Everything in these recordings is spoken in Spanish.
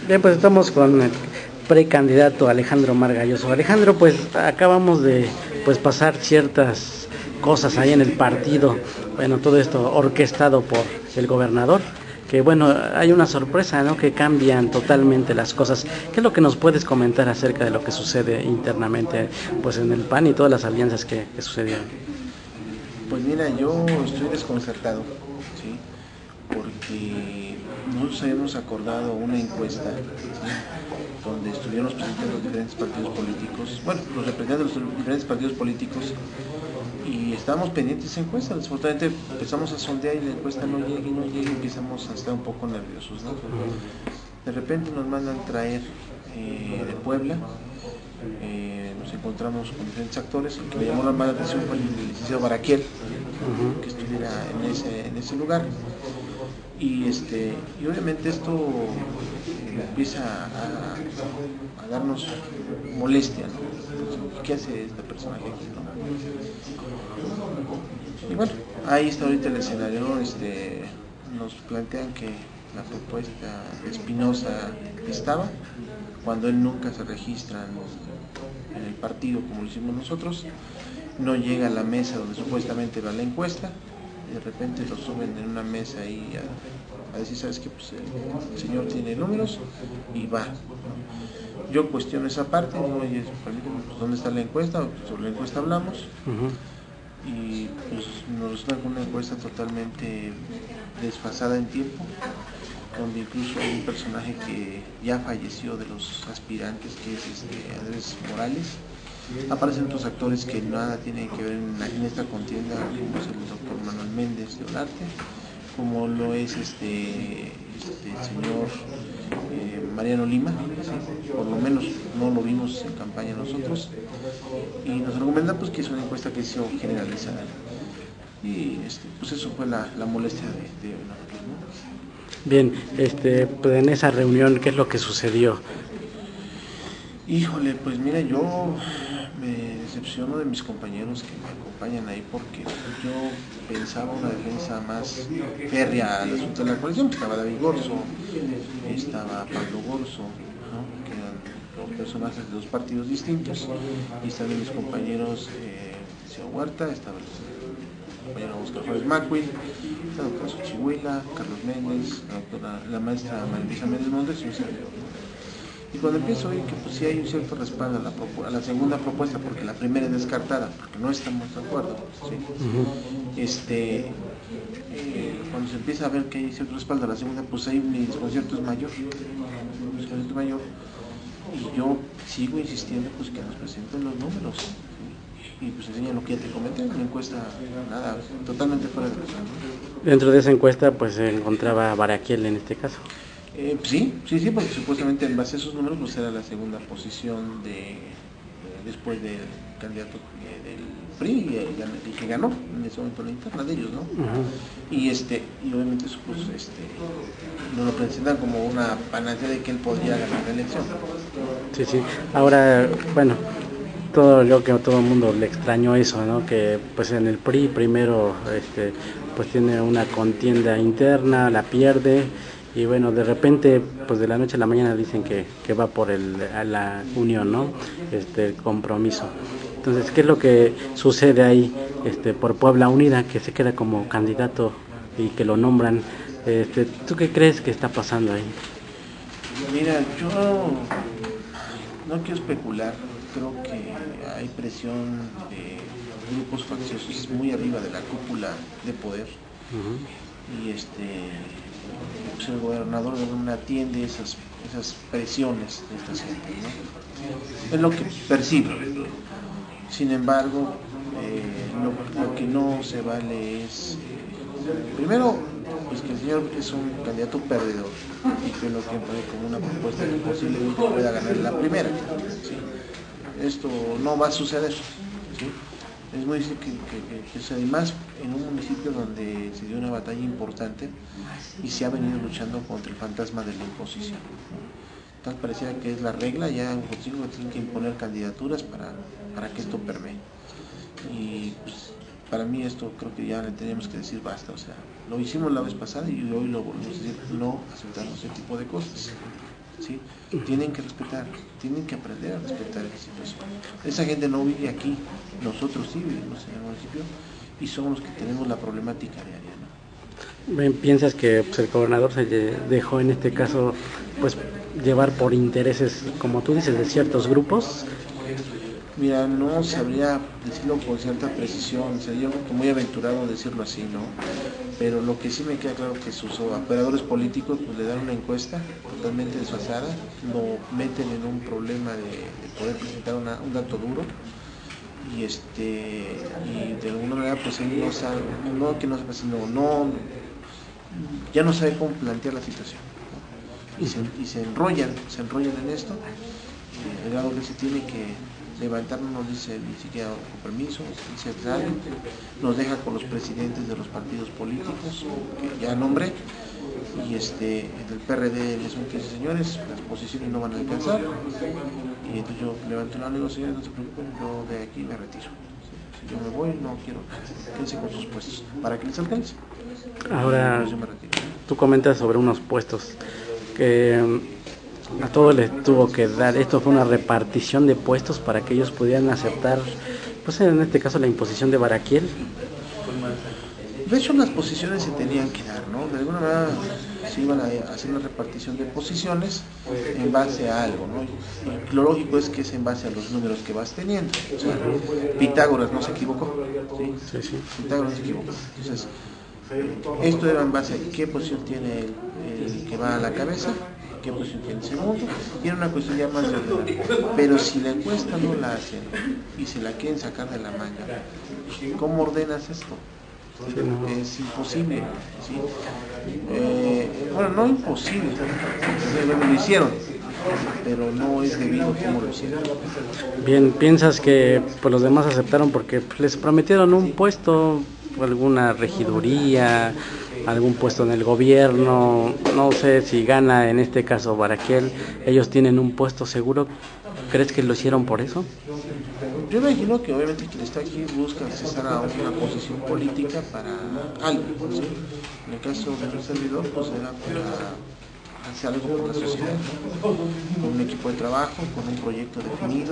Bien, pues estamos con el precandidato Alejandro Margalloso. Alejandro, pues acabamos de pasar ciertas cosas ahí en el partido. Bueno, todo esto orquestado por el gobernador. Que bueno, hay una sorpresa, ¿no? Que cambian totalmente las cosas. ¿Qué es lo que nos puedes comentar acerca de lo que sucede internamente, pues en el PAN y todas las alianzas que sucedieron? Pues mira, yo estoy desconcertado, ¿sí? Porque nosotros habíamos acordado una encuesta, ¿sí? Donde estuvieron los presidentes de los diferentes partidos políticos, bueno, los representantes de los diferentes partidos políticos, y estábamos pendientes de esa encuesta. Desafortunadamente empezamos a sondear y la encuesta no llega y no llega, y empezamos a estar un poco nerviosos, ¿no? De repente nos mandan traer de Puebla. Nos encontramos con diferentes actores. El que me llamó la atención fue el licenciado Baraquiel, que estuviera en ese lugar. Y obviamente esto empieza a darnos molestia, ¿no? ¿Qué hace esta personaje aquí, no? Y bueno, ahí está ahorita el escenario, ¿no? Nos plantean que la propuesta de Espinosa estaba, cuando él nunca se registra en el partido como lo hicimos nosotros, no llega a la mesa donde supuestamente va la encuesta, y de repente lo suben en una mesa ahí a decir, ¿sabes qué? Pues el señor tiene números y va. Yo cuestiono esa parte, digo, oye, pues, ¿dónde está la encuesta? Sobre la encuesta hablamos. Y pues nos resulta con una encuesta totalmente desfasada en tiempo, donde incluso hay un personaje que ya falleció de los aspirantes, que es Andrés Morales. Aparecen otros actores que nada tienen que ver en esta contienda, como es el doctor Manuel Méndez de Olarte, como lo es el señor Mariano Lima, ¿sí? Por lo menos no lo vimos en campaña nosotros, y nos argumenta pues que es una encuesta que se hizo generalizada, y pues eso fue la molestia de nosotros, ¿no? Bien, pues en esa reunión, ¿qué es lo que sucedió? Híjole, pues mira, yo me decepciono de mis compañeros que me acompañan ahí, porque yo pensaba una defensa más férrea al asunto de la coalición. Estaba David Gorzo, estaba Pablo Gorzo, ¿no? Que eran los personajes de dos partidos distintos, y estaban mis compañeros Liceo Huerta, estaba el compañero Oscar Juárez Macui, la doctora Xochihuila, Carlos Méndez, la maestra María Méndez Montes, y cuando empiezo a oír que pues sí hay un cierto respaldo a la segunda propuesta, porque la primera es descartada, porque no estamos de acuerdo, ¿sí? Cuando se empieza a ver que hay cierto respaldo a la segunda, pues ahí mi desconcierto es mayor, y yo sigo insistiendo pues que nos presenten los números, ¿sí? Y pues enseñan lo que ya te comenté, una encuesta nada, totalmente fuera de razón, ¿no? Dentro de esa encuesta pues se encontraba Baraquiel en este caso. Sí, porque supuestamente en base a esos números pues era la segunda posición después del candidato del PRI y que ganó en ese momento la interna de ellos, ¿no? Y obviamente eso pues nos lo presentan como una panacea de que él podría ganar la elección. Sí. Ahora, bueno, todo el mundo le extrañó eso, ¿no? Que pues en el PRI primero pues tiene una contienda interna, la pierde, y bueno, de repente pues de la noche a la mañana dicen que va por a la unión, ¿no? El compromiso. Entonces, ¿qué es lo que sucede ahí por Puebla Unida, que se queda como candidato y que lo nombran? ¿Tú qué crees que está pasando ahí? Mira, yo no quiero especular, creo que hay presión de grupos facciosos muy arriba de la cúpula de poder, y pues el gobernador no atiende esas presiones de esta gente, ¿no? Es lo que percibo. Sin embargo, lo que no se vale es, primero, pues que el señor es un candidato perdedor, y que lo que pone como una propuesta que posiblemente pueda ganar la primera, ¿sí? Esto no va a suceder, ¿sí? Es muy difícil que sea, además en un municipio donde se dio una batalla importante y se ha venido luchando contra el fantasma de la imposición, ¿no? Tal parecía que es la regla, ya un consejo tiene que imponer candidaturas para que esto permee. Y pues, para mí esto creo que ya le teníamos que decir basta, o sea, lo hicimos la vez pasada y hoy lo volvemos a decir, no aceptamos ese tipo de cosas. ¿sí? Tienen que respetar, tienen que aprender a respetar esa situación. Esa gente no vive aquí, nosotros sí vivimos en el municipio y somos los que tenemos la problemática diaria, ¿no? ¿Piensas que pues, el gobernador se dejó en este caso pues llevar por intereses, como tú dices, de ciertos grupos? Mira, no sabría decirlo con cierta precisión, sería muy aventurado decirlo así, ¿no? Pero lo que sí me queda claro que sus operadores políticos pues, le dan una encuesta totalmente desfasada, lo meten en un problema de poder presentar un dato duro y de alguna manera pues él no sabe, no que no sepa, sino ya no sabe cómo plantear la situación, ¿no? Y se enrollan en esto. El grado que se tiene que levantar, no nos dice ni siquiera con permiso, se sale, nos deja con los presidentes de los partidos políticos, que ya nombré, y en el PRD les son 15 señores, las posiciones no van a alcanzar, y entonces yo levanto la digo, señores, no se preocupen, yo de aquí me retiro. Si yo me voy, no quiero, quédense con sus puestos, para que les alcance. Ahora, tú comentas sobre unos puestos que a todos les tuvo que dar, esto fue una repartición de puestos para que ellos pudieran aceptar, pues en este caso la imposición de Baraquiel. De hecho las posiciones se tenían que dar, ¿no? De alguna manera se iban a hacer una repartición de posiciones en base a algo, ¿no? Y lo lógico es que es en base a los números que vas teniendo. O sea, Pitágoras no se equivocó, ¿sí? Sí. Pitágoras no se equivocó. Entonces, esto era en base a qué posición tiene el que va a la cabeza, qué posición tiene el segundo, y era una cuestión ya más de ordenar. Pero si la encuesta no la hacen y se la quieren sacar de la manga, ¿cómo ordenas esto? Sí, no. Es imposible, ¿sí? Bueno, no imposible, lo hicieron, pero no es debido como lo hicieron. Bien, ¿piensas que pues, los demás aceptaron porque pues, les prometieron un puesto, alguna regiduría, algún puesto en el gobierno? No sé si gana en este caso Baraquiel, ellos tienen un puesto seguro. ¿Crees que lo hicieron por eso? Yo me imagino que obviamente quien está aquí busca accesar a una posición política para algo, ¿sí? En el caso de un servidor, pues era para hacer algo por la sociedad, ¿no? Con un equipo de trabajo, con un proyecto definido,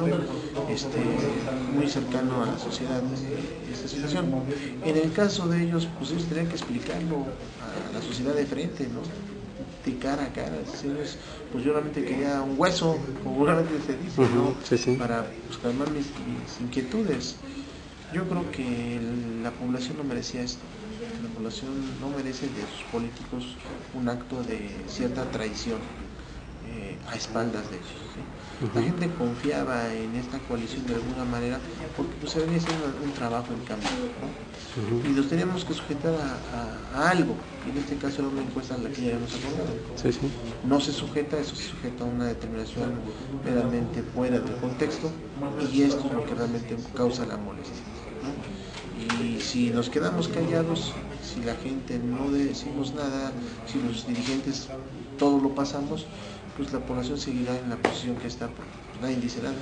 muy cercano a la sociedad, esta situación. En el caso de ellos, pues ellos tenían que explicarlo a la sociedad de frente, ¿no? De cara a cara, decirles, pues yo realmente quería un hueso, como realmente se dice, ¿no? Sí. Para pues, calmar mis inquietudes. Yo creo que la población no merecía esto. La población no merece de sus políticos un acto de cierta traición a espaldas de ellos, ¿sí? La gente confiaba en esta coalición de alguna manera porque pues, se venía haciendo un trabajo en cambio, ¿no? Y los teníamos que sujetar a algo, y en este caso era una encuesta a la que ya hemos acordado. Sí. No se sujeta, eso se sujeta a una determinación meramente fuera del contexto, y esto es lo que realmente causa la molestia, ¿no? Y si nos quedamos callados, si la gente no decimos nada, si los dirigentes todo lo pasamos, pues la población seguirá en la posición que está, pues nadie dice nada.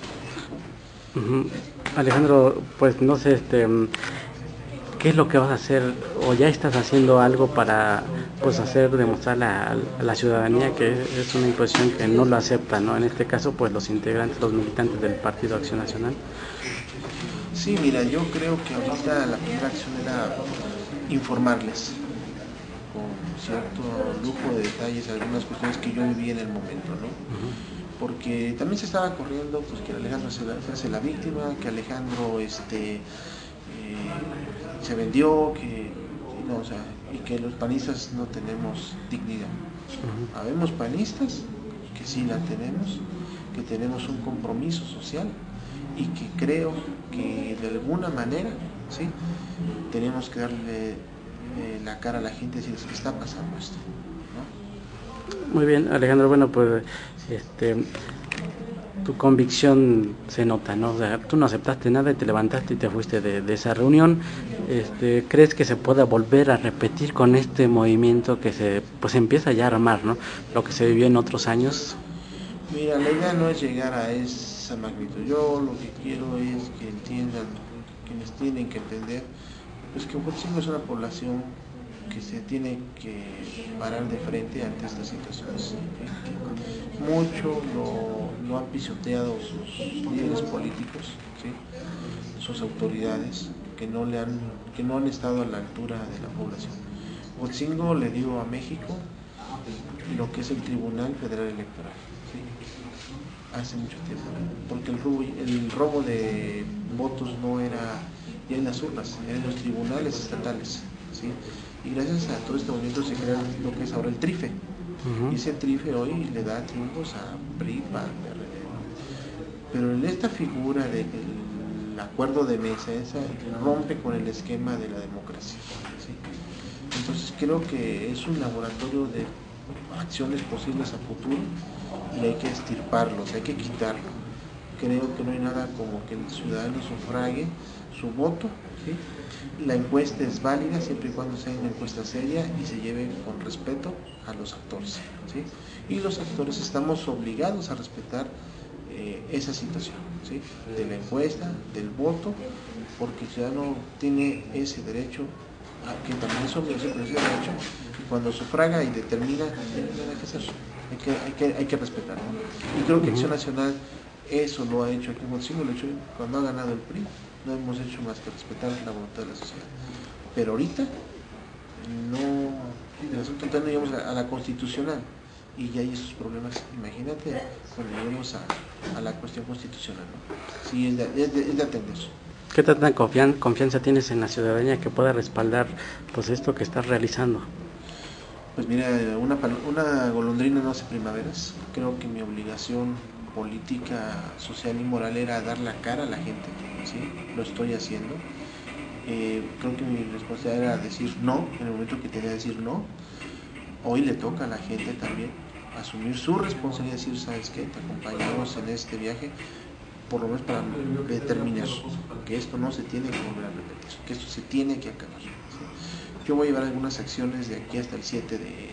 Alejandro, pues no sé, ¿qué es lo que vas a hacer o ya estás haciendo algo para pues demostrar a la ciudadanía que es una imposición que no lo acepta, ¿no? En este caso, pues los integrantes, los militantes del Partido Acción Nacional. Sí, mira, yo creo que ahorita la primera acción era informarles con cierto lujo de detalles algunas cuestiones que yo viví en el momento, ¿no? Porque también se estaba corriendo pues que Alejandro se hace la víctima, que Alejandro se vendió, y que los panistas no tenemos dignidad. Habemos panistas que sí la tenemos, que tenemos un compromiso social y que creo que de alguna manera, ¿sí?, tenemos que darle la cara a la gente y decirles que está pasando esto, ¿no? Muy bien, Alejandro, bueno, pues tu convicción se nota, ¿no? O sea, tú no aceptaste nada y te levantaste y te fuiste de esa reunión. ¿Crees que se pueda volver a repetir con este movimiento que se empieza ya a armar, ¿no? Lo que se vivió en otros años. Mira, la idea no es llegar a esa magnitud. Yo lo que quiero es que entiendan, quienes tienen que entender, pues que Huejotzingo es una población que se tiene que parar de frente ante estas situaciones. Mucho lo han pisoteado sus líderes políticos, ¿sí? Sus autoridades, que no han estado a la altura de la población. Huatzingo le dio a México lo que es el Tribunal Federal Electoral, ¿sí? Hace mucho tiempo, porque el robo de votos no era ya en las urnas, eran en los tribunales estatales, ¿sí? Y gracias a todo este movimiento se crea lo que es ahora el TRIFE. Y ese TRIFE hoy le da triunfos a PRI, PAN, PRD. Pero en esta figura del acuerdo de mesa, esa rompe con el esquema de la democracia, ¿sí? Entonces creo que es un laboratorio de acciones posibles a futuro y hay que extirparlos, hay que quitarlo. Creo que no hay nada como que el ciudadano sufrague su voto, ¿sí? La encuesta es válida siempre y cuando sea una encuesta seria y se lleve con respeto a los actores, ¿sí? Y los actores estamos obligados a respetar esa situación, ¿sí? De la encuesta, del voto, porque el ciudadano tiene ese derecho, que también es obligación, pero ese derecho, y cuando sufraga y determina, hay que hacer, hay que respetarlo, ¿no? Y creo que Acción Nacional eso lo ha hecho aquí en Huatzingo, lo ha hecho cuando ha ganado el PRI, no hemos hecho más que respetar la voluntad de la sociedad. Pero ahorita el asunto no llegamos a la constitucional y ya hay esos problemas. Imagínate cuando lleguemos a la cuestión constitucional, ¿no? Sí, es de atender eso. ¿Qué tanta confianza tienes en la ciudadanía que pueda respaldar pues esto que estás realizando? Pues mira, una golondrina no hace primaveras. Creo que mi obligación política, social y moral era dar la cara a la gente, ¿sí? Lo estoy haciendo. Creo que mi responsabilidad era decir no, en el momento que tenía que decir no. Hoy le toca a la gente también asumir su responsabilidad y decir, ¿sabes qué? Te acompañamos en este viaje, por lo menos para determinar que esto no se tiene que volver a repetir, que esto se tiene que acabar, ¿sí? Yo voy a llevar algunas acciones de aquí hasta el 7 de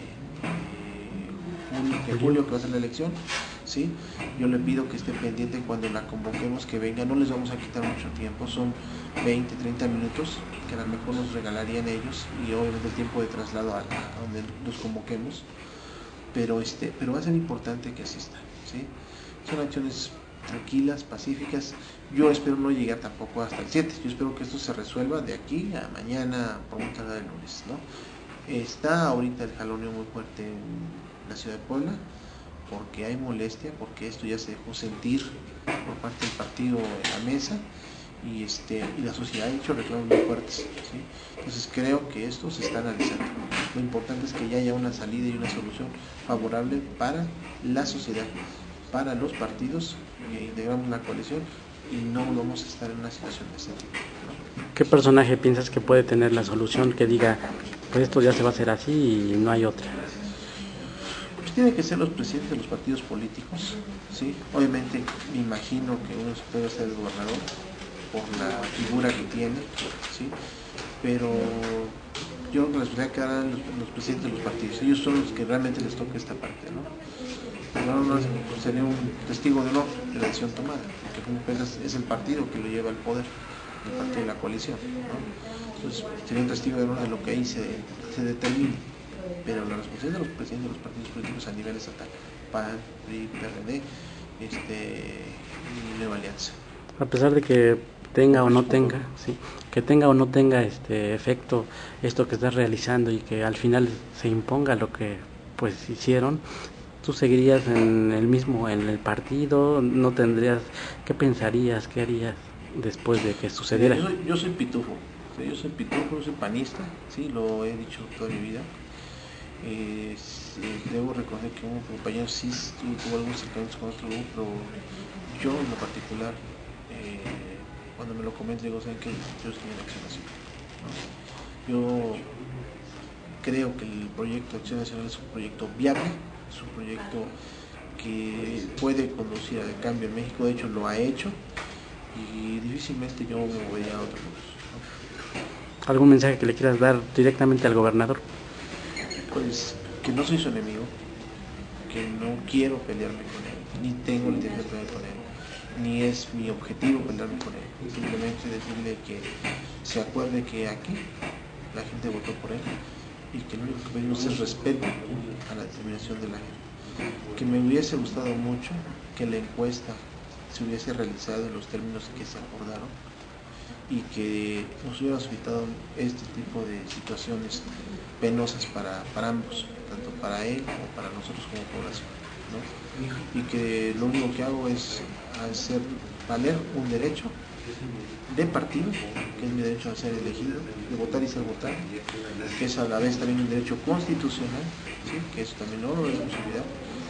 julio, que va a ser la elección, ¿sí? Yo le pido que esté pendiente cuando la convoquemos, que venga, no les vamos a quitar mucho tiempo, son 20, 30 minutos que a lo mejor nos regalarían ellos, y obviamente el tiempo de traslado a donde los convoquemos, pero va a ser importante que asistan, ¿sí? Son acciones tranquilas, pacíficas. Yo espero no llegar tampoco hasta el 7, yo espero que esto se resuelva de aquí a mañana, por muy tarde el lunes, ¿no? Está ahorita el jaloneo muy fuerte en la ciudad de Puebla, porque hay molestia, porque esto ya se dejó sentir por parte del partido en la mesa, y la sociedad ha hecho reclamos muy fuertes, ¿sí? Entonces creo que esto se está analizando. Lo importante es que ya haya una salida y una solución favorable para la sociedad, para los partidos que integramos la coalición, y no vamos a estar en una situación de ese tipo, ¿no? ¿Qué personaje piensas que puede tener la solución que diga, pues esto ya se va a hacer así y no hay otra? Pues tienen que ser los presidentes de los partidos políticos, ¿sí? Obviamente me imagino que uno puede ser el gobernador por la figura que tiene, ¿sí? Pero yo creo que la responsabilidad quedará en los presidentes de los partidos. Ellos son los que realmente les toca esta parte, ¿no? No sería un testigo de honor de la decisión tomada, porque es el partido que lo lleva al poder, el partido de la coalición, ¿no? Entonces sería un testigo de honor de lo que ahí se determine, pero la responsabilidad de los presidentes de los partidos políticos a nivel estatal, PAN, PRI, PRD, y Nueva Alianza. A pesar de que tenga o no tenga, sí, que tenga o no tenga efecto esto que estás realizando y que al final se imponga lo que pues hicieron, ¿tú seguirías en el partido? ¿No tendrías, qué pensarías, qué harías después de que sucediera? Yo soy pitufo, ¿sí? Yo soy panista, sí, lo he dicho toda mi vida. Debo reconocer que un compañero sí tuvo algunos acercamientos con otro grupo, pero yo en lo particular, cuando me lo comento, digo, ¿saben qué? Yo estoy en Acción Nacional, ¿no? Yo creo que el proyecto Acción Nacional es un proyecto viable, es un proyecto que puede conducir al cambio en México, de hecho lo ha hecho, y difícilmente yo me movería a otro lugar, ¿no? ¿Algún mensaje que le quieras dar directamente al gobernador? Pues que no soy su enemigo, que no quiero pelearme con él, ni tengo la intención de pelear con él, ni es mi objetivo pelearme con él, simplemente decirle que se acuerde que aquí la gente votó por él, y que lo único que pedimos es respeto a la determinación de la gente. Que me hubiese gustado mucho que la encuesta se hubiese realizado en los términos que se acordaron y que nos hubiéramos evitado este tipo de situaciones penosas para ambos, tanto para él como para nosotros como población, ¿no? Y que lo único que hago es hacer valer un derecho de partido, que es mi derecho a ser elegido, de votar y ser votado, que es a la vez también un derecho constitucional, ¿sí? Que eso también no lo debemos olvidar,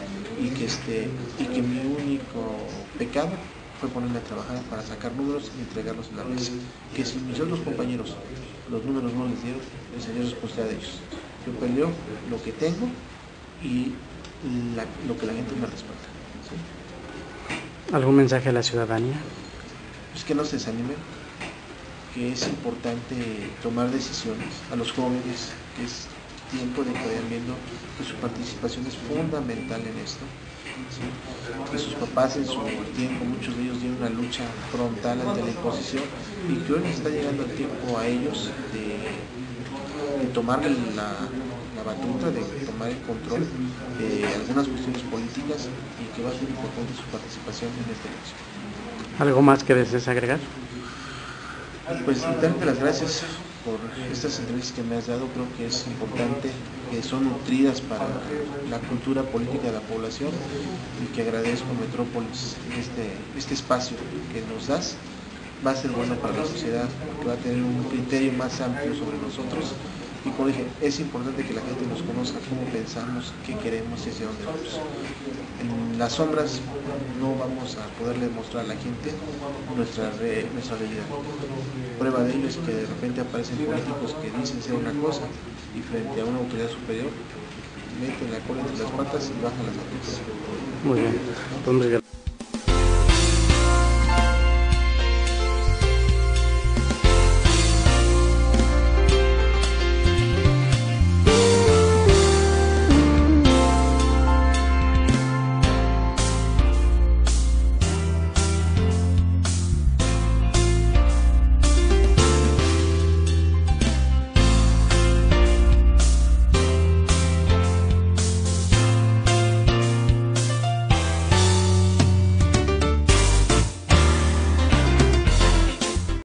y que mi único pecado fue ponerme a trabajar para sacar números y entregarlos en la mesa. Que si mis otros compañeros los números no les dieron, el Señor es responsabilidad de ellos. Yo peleo lo que tengo y lo que la gente me respeta, ¿sí? ¿Algún mensaje a la ciudadanía? Pues que no se desanimen, que es importante tomar decisiones a los jóvenes, que es tiempo de que vayan viendo que su participación es fundamental en esto, ¿sí? Que sus papás en su tiempo, muchos de ellos dieron una lucha frontal ante la imposición y que hoy les está llegando el tiempo a ellos de tomar la batuta, de tomar el control de algunas cuestiones políticas y que va a ser importante su participación en esta elección. ¿Algo más que desees agregar? Pues darte las gracias por estas entrevistas que me has dado. Creo que es importante, que son nutridas para la cultura política de la población y que agradezco a Metrópolis este espacio que nos das. Va a ser bueno para la sociedad, porque va a tener un criterio más amplio sobre nosotros. Y como dije, es importante que la gente nos conozca cómo pensamos, qué queremos y hacia dónde vamos. En las sombras no vamos a poderle mostrar a la gente nuestra realidad. Prueba de ello es que de repente aparecen políticos que dicen ser una cosa y frente a una autoridad superior meten la cola entre las patas y bajan las autoridades. Muy bien. Pues,